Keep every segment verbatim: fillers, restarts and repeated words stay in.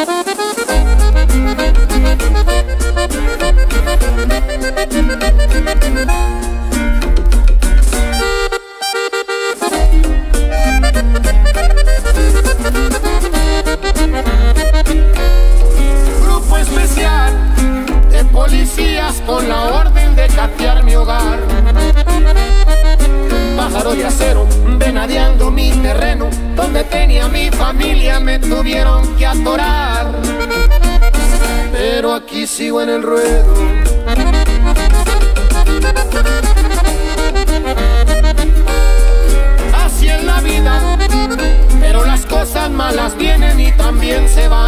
Grupo especial de policías con la orden de catear mi hogar. Pájaro de acero venadeando mi terreno, donde tenía mi familia me tuvieron que atorar. Pero aquí sigo en el ruedo. Así es la vida, pero las cosas malas vienen y también se van.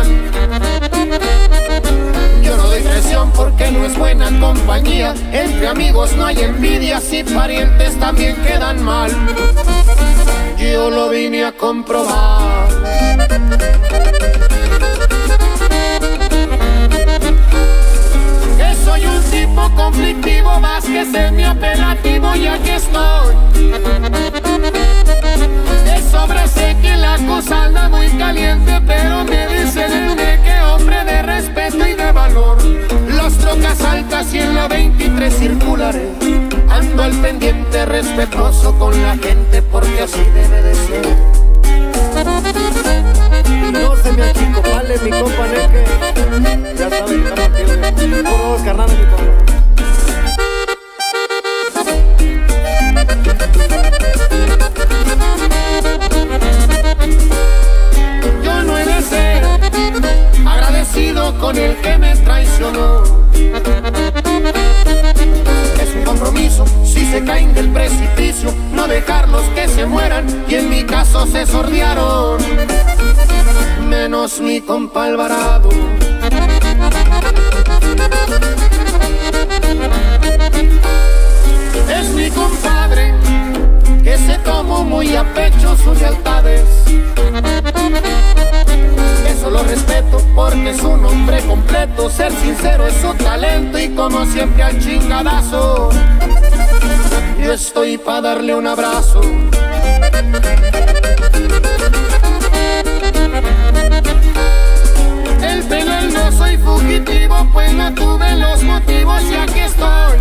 Yo no doy presión porque no es buena compañía. Entre amigos no hay envidias y parientes también quedan mal. Yo lo vine a comprobar. Que soy un tipo conflictivo, más que ser mi apelativo, y aquí estoy. De sobra sé que la cosa anda muy caliente, pero me dicen el neque, hombre de respeto y de valor. Las trocas altas y en la veintitrés circularé. Ando al pendiente, respetuoso con la gente, porque así debe de ser. No se me achico, vale mi compa neque. Ya saben que estamos aquí, por dos carnales mi compa. Yo no he de ser agradecido con el que me traicionó. Es un compromiso, si se caen del precipicio, no dejarlos que se mueran, y en mi caso se sordearon. Menos mi compa Alvarado. Es mi compadre que se tomó muy a pecho sus lealtades. Eso lo respeto porque es un hombre completo. Ser sincero es su talento y como siempre al chingadazo. Yo estoy pa' darle un abrazo. El penal no soy fugitivo, pues no tuve los motivos y aquí estoy.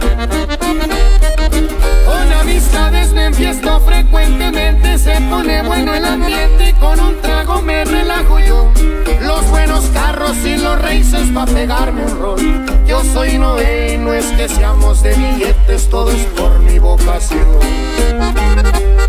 Con amistades me enfiesto frecuentemente, se pone bueno el ambiente y con un trago me relajo yo. Los buenos carros y los races pa' pegarme un rol. Yo soy Noé y no es que seamos de billetes, todo es por mi vocación.